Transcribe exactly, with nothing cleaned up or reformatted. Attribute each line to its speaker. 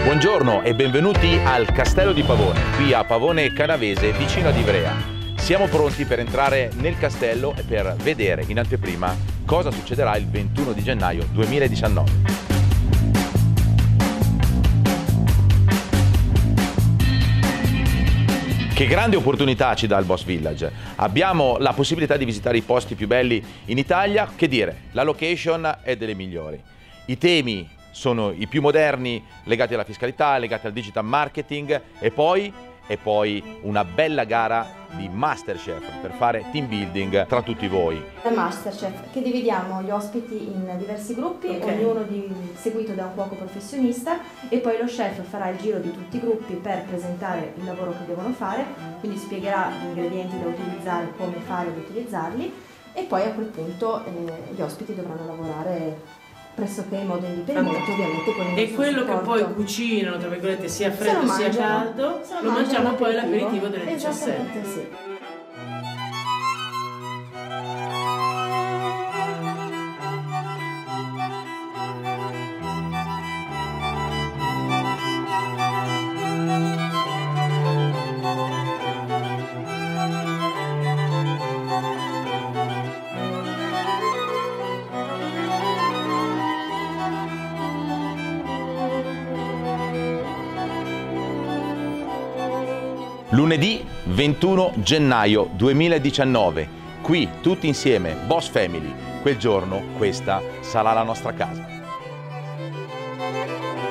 Speaker 1: Buongiorno e benvenuti al Castello di Pavone, qui a Pavone Canavese, vicino ad Ivrea. Siamo pronti per entrare nel castello e per vedere in anteprima cosa succederà il ventuno di gennaio duemiladiciannove. Che grande opportunità ci dà il Boss Village. Abbiamo la possibilità di visitare i posti più belli in Italia. Che dire, la location è delle migliori. I temi sono i più moderni, legati alla fiscalità, legati al digital marketing e poi, e poi una bella gara di Masterchef per fare team building tra tutti voi.
Speaker 2: Masterchef che dividiamo gli ospiti in diversi gruppi, okay. Ognuno di, seguito da un cuoco professionista, e poi lo chef farà il giro di tutti i gruppi per presentare il lavoro che devono fare, quindi spiegherà gli ingredienti da utilizzare, come fare ad utilizzarli, e poi a quel punto eh, gli ospiti dovranno lavorare pressoché in modo indipendente, ovviamente con il
Speaker 3: E quello
Speaker 2: supporto.
Speaker 3: Che poi cucinano, tra virgolette, sia freddo sia caldo, lo mangiamo poi all'aperitivo delle diciassette.
Speaker 2: Sì.
Speaker 1: Lunedì ventuno gennaio duemiladiciannove, qui tutti insieme, Boss Family. Quel giorno questa sarà la nostra casa.